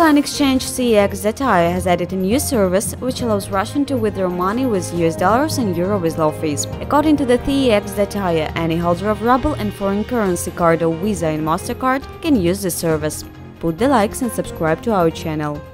Foreign exchange CX.ai has added a new service which allows Russians to withdraw money with US dollars and euro with low fees. According to the CX.ai, any holder of ruble and foreign currency card or VISA and MasterCard can use this service. Put the likes and subscribe to our channel.